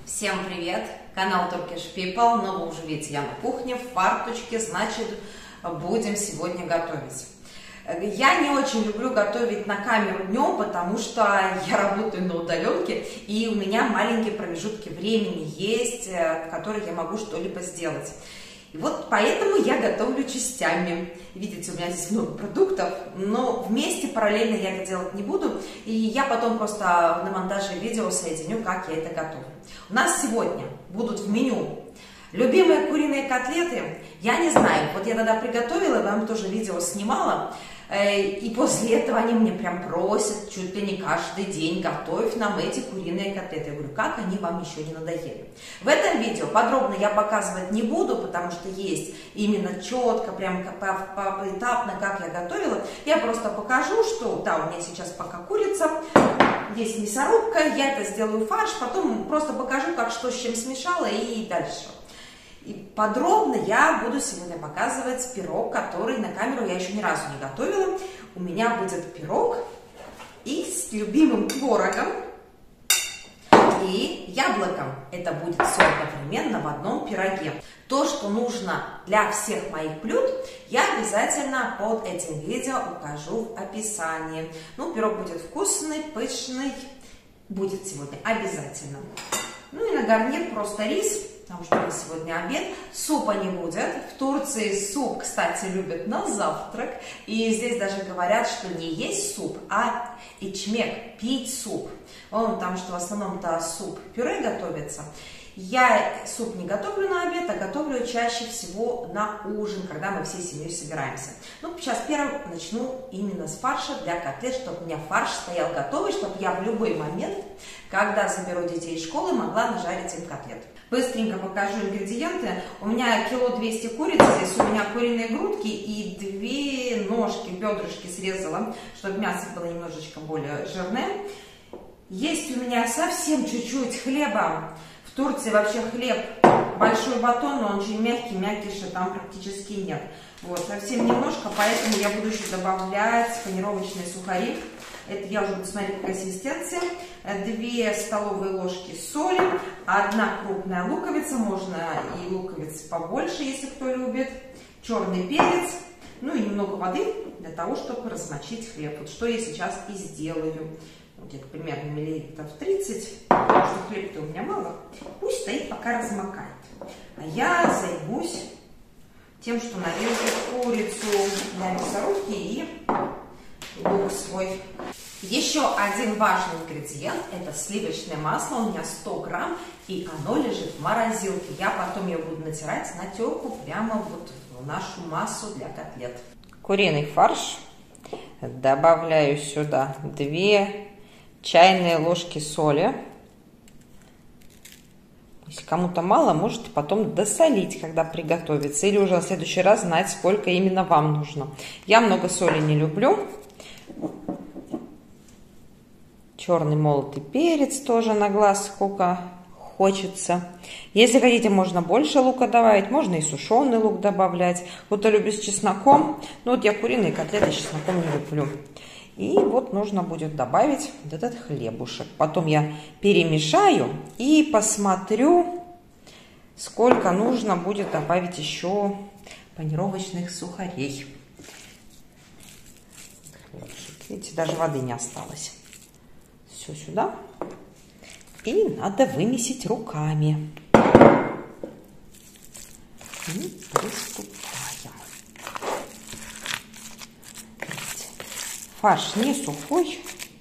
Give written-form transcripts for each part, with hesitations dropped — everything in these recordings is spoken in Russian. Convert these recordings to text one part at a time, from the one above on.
Всем привет! Канал Turkish People, но вы уже видите, я на кухне, в фарточке, значит, будем сегодня готовить. Я не очень люблю готовить на камеру днем, потому что я работаю на удаленке, и у меня маленькие промежутки времени есть, в которых я могу что-либо сделать. И вот поэтому я готовлю частями. Видите, у меня здесь много продуктов, но вместе параллельно я это делать не буду. И я потом просто на монтаже видео соединю, как я это готовлю. У нас сегодня будут в меню любимые куриные котлеты. Я не знаю, вот я тогда приготовила, вам тоже видео снимала. И после этого они мне прям просят, чуть ли не каждый день, готовь нам эти куриные котлеты. Я говорю, как они вам еще не надоели? В этом видео подробно я показывать не буду, потому что есть именно четко, прям поэтапно, как я готовила. Я просто покажу, что, да, у меня сейчас пока курица, есть мясорубка, я это сделаю фарш, потом просто покажу, как что с чем смешала и дальше. И подробно я буду сегодня показывать пирог, который на камеру я еще ни разу не готовила. У меня будет пирог и с любимым творогом и яблоком. Это будет все одновременно в одном пироге. То, что нужно для всех моих блюд, я обязательно под этим видео укажу в описании. Ну, пирог будет вкусный, пышный, будет сегодня обязательно. Ну и на гарнир просто рис. Потому что у нас сегодня обед, супа не будет. В Турции суп, кстати, любят на завтрак. И здесь даже говорят, что не есть суп, а ичмек, пить суп. Потому что в основном-то суп-пюре готовится. Я суп не готовлю на обед, а готовлю чаще всего на ужин, когда мы всей семьей собираемся. Ну, сейчас первым начну именно с фарша для котлет, чтобы у меня фарш стоял готовый, чтобы я в любой момент, когда заберу детей из школы, могла нажарить им котлет. Быстренько покажу ингредиенты. У меня 200 курицы, здесь у меня куриные грудки и 2 ножки, бедрышки срезала, чтобы мясо было немножечко более жирное. Есть у меня совсем чуть-чуть хлеба. В Турции вообще хлеб большой батон, но он очень мягкий, мякиша там практически нет. Вот, совсем немножко, поэтому я буду еще добавлять панировочные сухари. Это я уже буду смотреть по консистенции. 2 столовые ложки соли, 1 крупная луковица, можно и луковиц побольше, если кто любит, черный перец, ну и немного воды для того, чтобы размочить хлеб. Вот что я сейчас и сделаю. Вот где-то примерно миллилитров 30, потому что хлеб-то у меня мало. Пусть стоит, пока размокает. А я займусь тем, что нарежу курицу на мясорубке и лук свой. Еще один важный ингредиент – это сливочное масло. У меня 100 грамм, и оно лежит в морозилке. Я потом ее буду натирать на терку прямо вот в нашу массу для котлет. Куриный фарш. Добавляю сюда 2 чайные ложки соли. Если кому-то мало, можете потом досолить, когда приготовится. Или уже в следующий раз знать, сколько именно вам нужно. Я много соли не люблю. Черный молотый перец тоже на глаз, сколько хочется. Если хотите, можно больше лука добавить, можно и сушеный лук добавлять. Кто-то любит с чесноком, но вот я куриные котлеты с чесноком не люблю. И вот нужно будет добавить вот этот хлебушек. Потом я перемешаю и посмотрю, сколько нужно будет добавить еще панировочных сухарей. Видите, даже воды не осталось. Все сюда. И надо вымесить руками. И приступаем. Видите, фарш не сухой.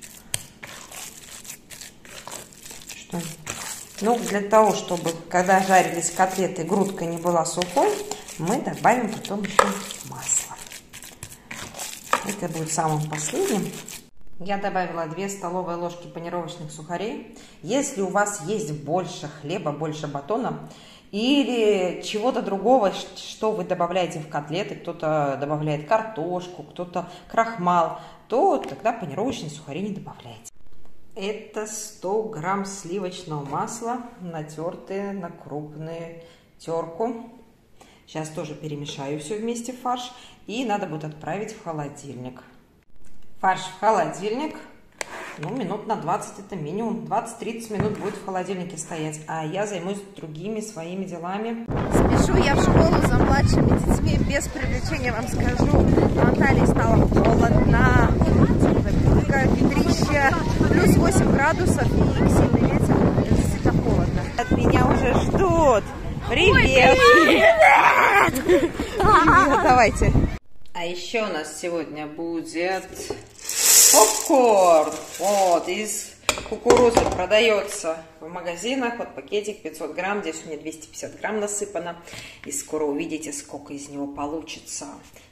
Ну, для того, чтобы, когда жарились котлеты, грудка не была сухой, мы добавим потом еще масло. Это будет самым последним. Я добавила 2 столовые ложки панировочных сухарей. Если у вас есть больше хлеба, больше батона или чего-то другого, что вы добавляете в котлеты, кто-то добавляет картошку, кто-то крахмал, то тогда панировочные сухари не добавляйте. Это 100 грамм сливочного масла, натертые на крупную терку. Сейчас тоже перемешаю все вместе в фарш и надо будет отправить в холодильник. Фарш в холодильник. ну, минут на 20, это минимум. 20-30 минут будет в холодильнике стоять. А я займусь другими своими делами. Спешу я в школу за младшими детьми. Без привлечения вам скажу, Наталье стало холодно. Ветрище, плюс 8 градусов и сильный ветер. Действительно холодно. От меня уже ждут. Привет! Привет! Давайте. А еще у нас сегодня будет попкорн. Вот, из кукурузы продается в магазинах. Вот пакетик 500 грамм. Здесь у меня 250 грамм насыпано. И скоро увидите, сколько из него получится.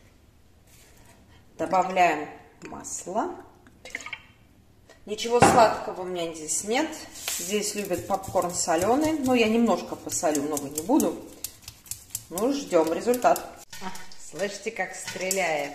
Добавляем масло. Ничего сладкого у меня здесь нет. Здесь любят попкорн соленый. Но я немножко посолю, много не буду. Ну, ждем результат. Слышите, как стреляет?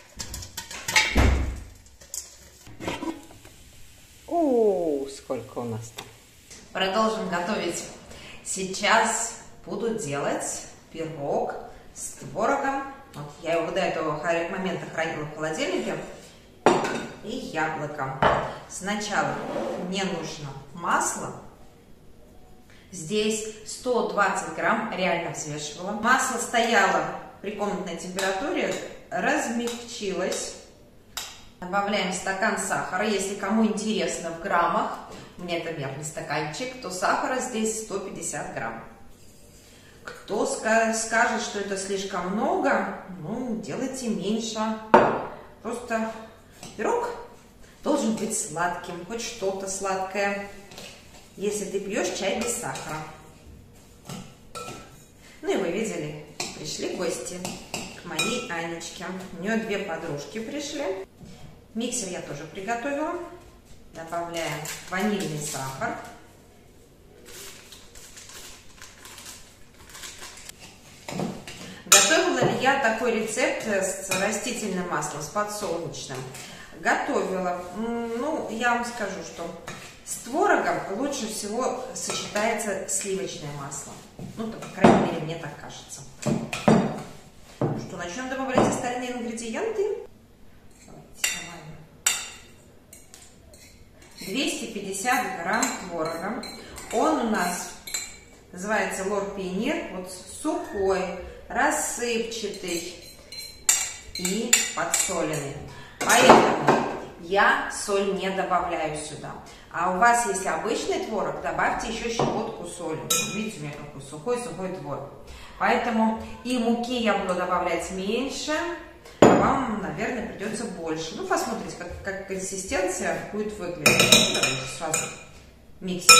О, сколько у нас там. Продолжим готовить. Сейчас буду делать пирог с творогом. Вот я его до этого момента хранила в холодильнике. И яблоком. Сначала мне нужно масло. Здесь 120 грамм, реально взвешивала. Масло стояло при комнатной температуре, размягчилось. Добавляем стакан сахара. Если кому интересно в граммах, у меня это мерный стаканчик, то сахара здесь 150 грамм. Кто скажет, что это слишком много, ну, делайте меньше. Просто пирог должен быть сладким, хоть что-то сладкое, если ты пьешь чай без сахара. Ну и вы видели, пришли гости к моей Анечке. У нее 2 подружки пришли. Миксер я тоже приготовила. Добавляем ванильный сахар. Готовила ли я такой рецепт с растительным маслом, с подсолнечным? Готовила. Ну, я вам скажу, что с творогом лучше всего сочетается сливочное масло. Ну, по крайней мере, мне так кажется. Ну что, начнем добавлять остальные ингредиенты. Давайте добавим 250 грамм творога. Он у нас называется Лор Пионер. Вот сухой, рассыпчатый и подсоленный. Поэтому я соль не добавляю сюда. А у вас, если обычный творог, добавьте еще щепотку соли. Видите, у меня какой сухой творог. Поэтому и муки я буду добавлять меньше, а вам, наверное, придется больше. Ну, посмотрите, как консистенция будет выглядеть. Ну, давайте сразу миксер.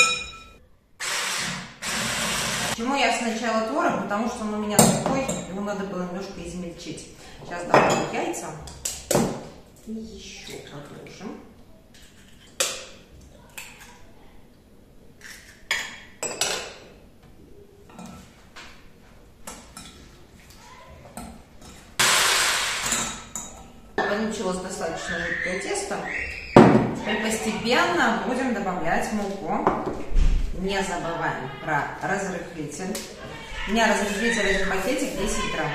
Почему я сначала творог? Потому что он у меня сухой, его надо было немножко измельчить. Сейчас добавлю яйца. И еще продолжим. Получилось достаточно жидкое тесто. Теперь постепенно будем добавлять муку. Не забываем про разрыхлитель. У меня разрыхлитель один пакетик 10 грамм.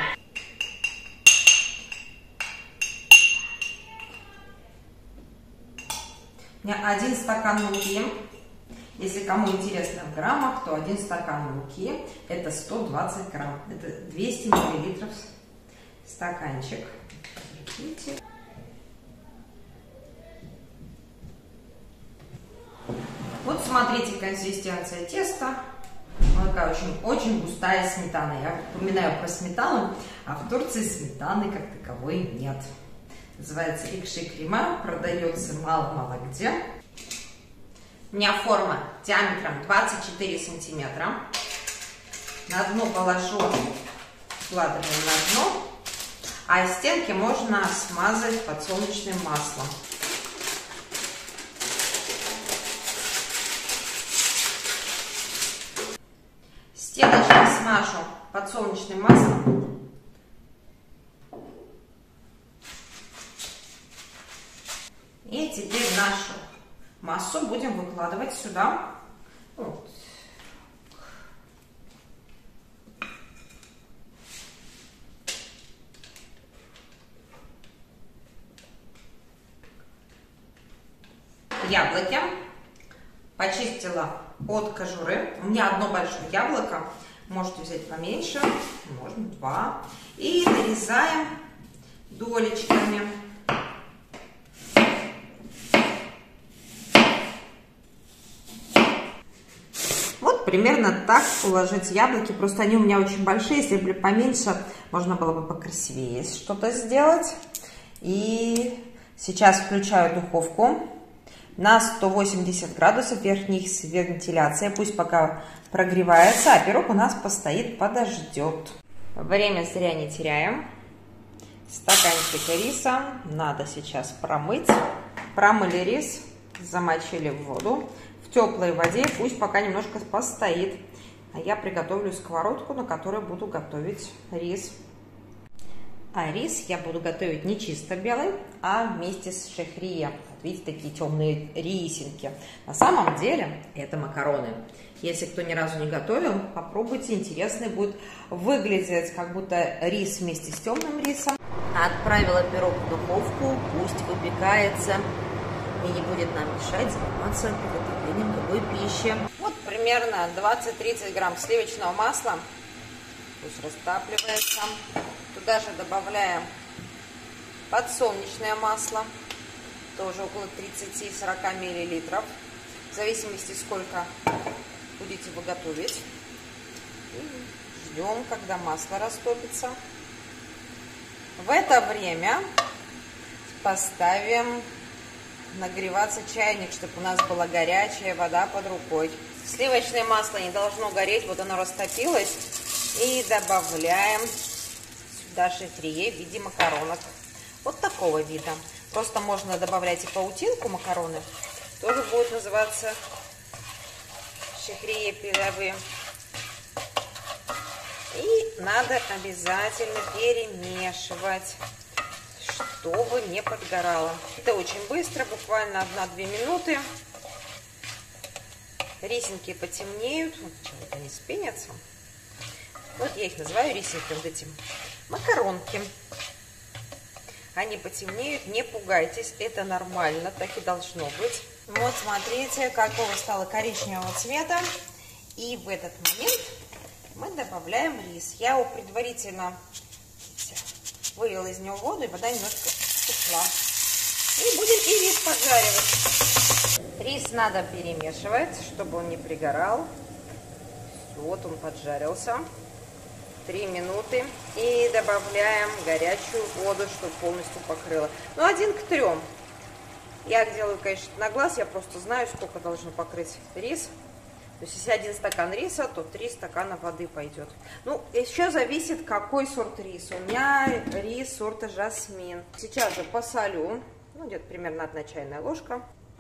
У меня 1 стакан муки. Если кому интересно в граммах, то 1 стакан муки это 120 грамм. Это 200 миллилитров стаканчик. Видите? Вот смотрите консистенция теста. Она такая очень густая сметана. Я упоминаю про сметану, а в Турции сметаны как таковой нет. Называется икши крема, продается мало где. У меня форма диаметром 24 сантиметра. На дно положу, складываем на дно, а стенки можно смазать подсолнечным маслом. Стеночки смажу подсолнечным маслом. И теперь нашу массу будем выкладывать сюда. Вот. яблоки. Почистила от кожуры. У меня одно большое яблоко. Можете взять поменьше, можно 2. И нарезаем долечками. Вот примерно так уложить яблоки. Просто они у меня очень большие. Если были поменьше, можно было бы покрасивее что-то сделать. И сейчас включаю духовку на 180 градусов, верхняя вентиляция. Пусть пока прогревается, а пирог у нас постоит, подождет. Время зря не теряем. Стаканчик риса надо сейчас промыть. Промыли рис, замочили в воду. В теплой воде пусть пока немножко постоит. А я приготовлю сковородку, на которой буду готовить рис. А рис я буду готовить не чисто белый, а вместе с шехрие. Видите, такие темные рисинки. На самом деле это макароны. Если кто ни разу не готовил, попробуйте, интересно будет выглядеть, как будто рис вместе с темным рисом. Отправила пирог в духовку, пусть выпекается и не будет нам мешать заниматься приготовлением другой пищи. Вот примерно 20-30 грамм сливочного масла. Пусть растапливается. Туда же добавляем подсолнечное масло. Тоже около 30-40 миллилитров. В зависимости, сколько будете вы готовить. И ждем, когда масло растопится. В это время поставим нагреваться чайник, чтобы у нас была горячая вода под рукой. Сливочное масло не должно гореть, вот оно растопилось. И добавляем сюда шехрие в виде макаронок. Вот такого вида. Просто можно добавлять и паутинку макароны. Тоже будет называться шехрие пиловые. И надо обязательно перемешивать, чтобы не подгорало. Это очень быстро, буквально 1-2 минуты. Рисинки потемнеют. Вот почему-то они спенятся. Вот я их называю рисинки, вот эти макаронки. Они потемнеют, не пугайтесь, это нормально, так и должно быть. Вот смотрите, какого стало коричневого цвета. И в этот момент мы добавляем рис. Я его предварительно вылила из него воду, и вода немножко ушла. И будем и рис поджаривать. Рис надо перемешивать, чтобы он не пригорал. Вот он поджарился. 3 минуты. И добавляем горячую воду, чтобы полностью покрыло. Ну, 1 к 3. Я делаю, конечно, на глаз. Я просто знаю, сколько должен покрыть рис. То есть, если 1 стакан риса, то 3 стакана воды пойдет. Ну, еще зависит, какой сорт риса. У меня рис сорта жасмин. Сейчас же посолю. Ну, где-то примерно 1 чайная ложка.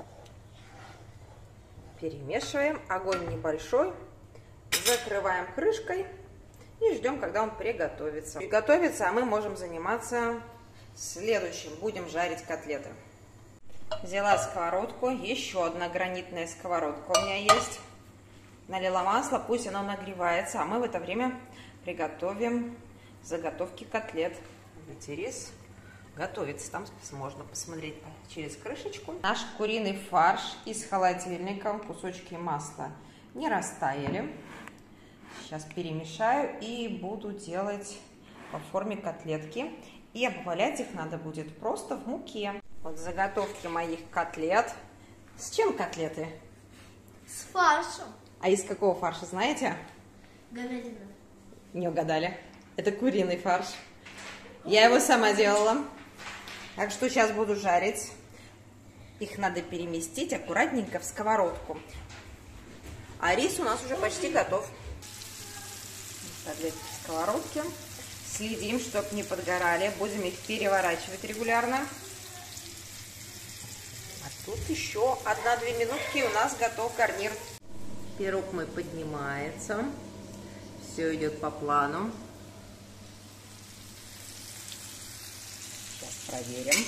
Перемешиваем. Огонь небольшой. Закрываем крышкой. И ждем, когда он приготовится. Приготовится, а мы можем заниматься следующим. Будем жарить котлеты. Взяла сковородку. Еще одна гранитная сковородка у меня есть. Налила масло, пусть оно нагревается. А мы в это время приготовим заготовки котлет. Видите, рис готовится. Там можно посмотреть через крышечку. Наш куриный фарш из холодильника. Кусочки масла не растаяли. Сейчас перемешаю и буду делать по форме котлетки. И обвалять их надо будет просто в муке. Вот заготовки моих котлет. С чем котлеты? С фаршем. А из какого фарша, знаете? Говядина. Не угадали. Это куриный фарш. Я его сама делала. Так что сейчас буду жарить. Их надо переместить аккуратненько в сковородку. А рис у нас уже почти готов. Ставим в сковородке. Следим, чтобы не подгорали. Будем их переворачивать регулярно. А тут еще 1-2 минутки, и у нас готов гарнир. Пирог мой поднимается. Все идет по плану. Сейчас проверим.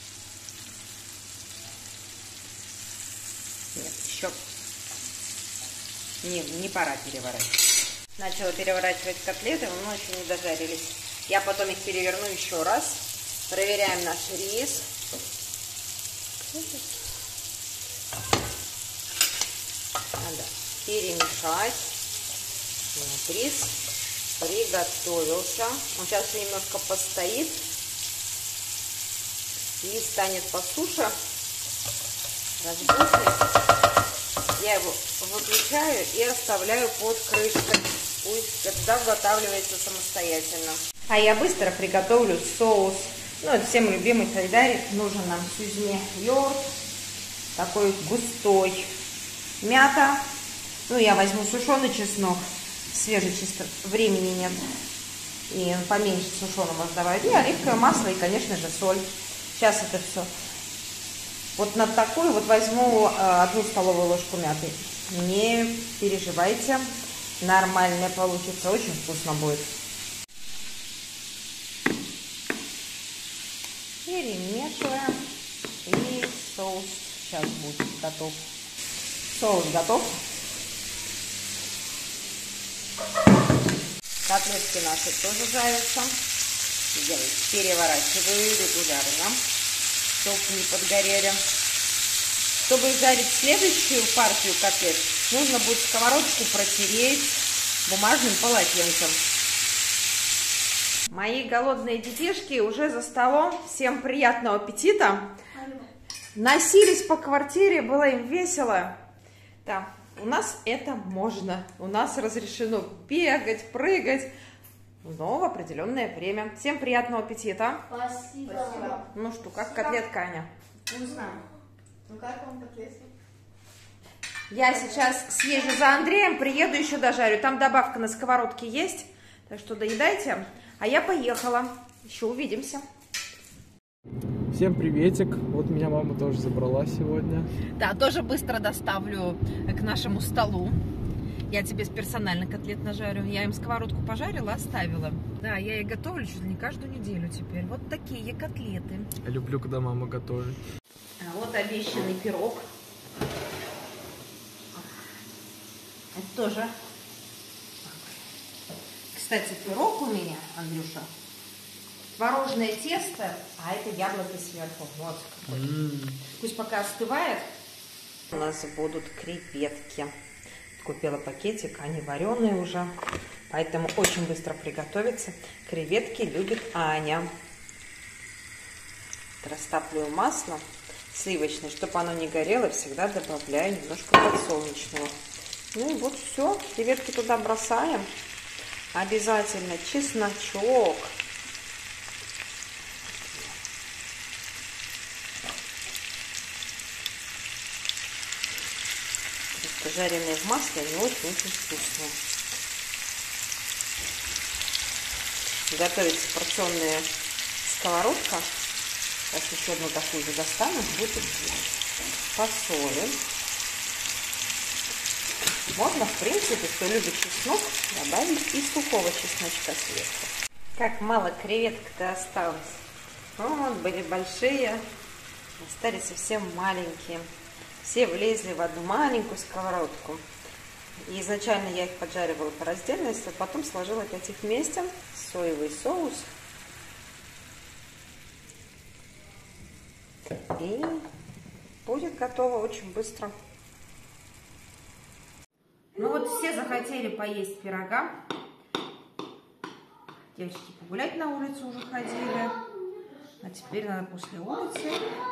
Нет, еще не пора переворачивать. Начала переворачивать котлеты, но еще не дожарились. Я потом их переверну еще раз. Проверяем наш рис. Надо перемешать. Рис приготовился. Он сейчас немножко постоит и станет по суше. Разбухнет. Я его выключаю и оставляю под крышкой. Пусть это заготавливается самостоятельно. А я быстро приготовлю соус. Ну, это всем любимый хайдарик. Нужен нам сюзме йорт. Такой густой. Мята. Ну, я возьму сушеный чеснок. Свежий чисто. Времени нет. И поменьше сушеного добавить. И оливковое масло, и, конечно же, соль. Сейчас это все. Вот на такую вот возьму 1 столовую ложку мяты. Не переживайте. Нормально получится. Очень вкусно будет. Перемешиваем. И соус сейчас будет готов. Соус готов. Котлетки наши тоже жарятся. Переворачиваю регулярно, чтобы не подгорели. Чтобы жарить следующую партию котлет, нужно будет сковородку протереть бумажным полотенцем. Мои голодные детишки уже за столом. Всем приятного аппетита. Носились по квартире, было им весело. Да, у нас это можно. У нас разрешено бегать, прыгать, но в определенное время. Всем приятного аппетита. Спасибо. Ну что, как котлетка, Аня? Вкусно. Ну как вам котлетки? Я сейчас съезжу за Андреем, приеду, еще дожарю. Там добавка на сковородке есть, так что доедайте. А я поехала. Еще увидимся. Всем приветик. Вот меня мама тоже забрала сегодня. Да, тоже быстро доставлю к нашему столу. Я тебе персонально котлет нажарю. Я им сковородку пожарила, оставила. Да, я их готовлю чуть ли не каждую неделю теперь. Вот такие котлеты. Я люблю, когда мама готовит. А вот обещанный пирог. Это тоже. Кстати, пирог у меня, Андрюша, творожное тесто, а это яблоки сверху. Вот какой. Пусть пока остывает. У нас будут креветки. Купила пакетик, они вареные уже, поэтому очень быстро приготовится. Креветки любит Аня. Растапливаю масло сливочное, чтобы оно не горело, всегда добавляю немножко подсолнечного. Ну и вот все, креветки туда бросаем. Обязательно чесночок. Жареные в масле, они очень-очень вкусные. Готовится порционная сковородка. Сейчас еще одну такую же достану. Будет посолим. Можно, в принципе, кто любит чеснок, добавить и сухого чесночка сверху. Как мало креветок-то осталось. Вот, были большие, остались совсем маленькие. Все влезли в одну маленькую сковородку. И изначально я их поджаривала по раздельности, а потом сложила опять их вместе. Соевый соус. И будет готово очень быстро. Ну вот все захотели поесть пирога. Девочки погулять на улицу уже ходили. А теперь надо после улицы.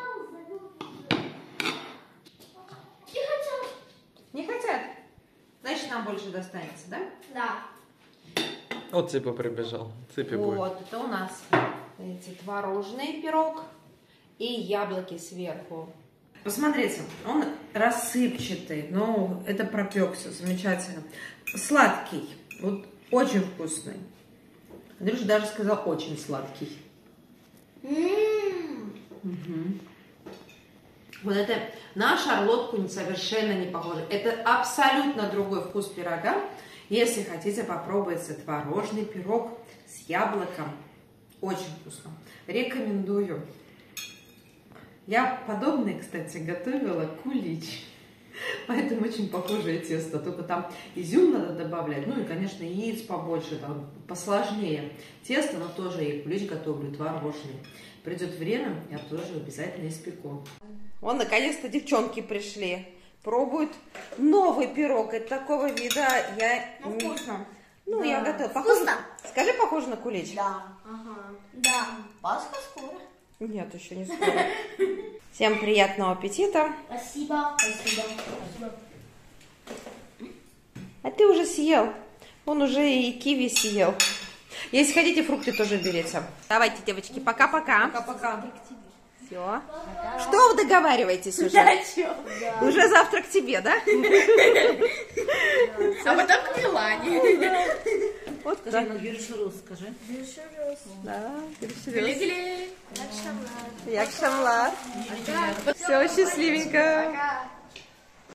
Не хотят? Значит, нам больше достанется, да? Да. Вот Цыпа прибежал. Цыпе будет. Вот, это у нас эти творожный пирог и яблоки сверху. Посмотрите, он рассыпчатый, но это пропекся, замечательно. Сладкий, вот очень вкусный. Андрюша даже сказал, очень сладкий. Угу. Вот это на шарлотку совершенно не похоже. Это абсолютно другой вкус пирога. Если хотите попробовать творожный пирог с яблоком, очень вкусно. Рекомендую. Я подобное, кстати, готовила кулич. Поэтому очень похожее тесто. Только там изюм надо добавлять. Ну и, конечно, яиц побольше, там посложнее. Тесто, но тоже и кулич готовлю творожный. Придет время, я тоже обязательно испеку. Вон, наконец-то девчонки пришли. пробует новый пирог. Это такого вида я... Ну, вкусно. Ну, Да. я готова. Вкусно? Скажи, похоже на кулич? Да. Ага. Да. Пасха скоро. Нет, еще не скоро. Всем приятного аппетита. Спасибо. Спасибо. А ты уже съел. Он уже и киви съел. Если хотите, фрукты тоже берите. Давайте, девочки, пока-пока. Пока-пока. Все. Что вы договариваетесь уже? Уже завтра к тебе, да? А потом к Милане. Вот так. Скажи. Да, Гили-гили. як шамлар. Все, счастливенько. Пока.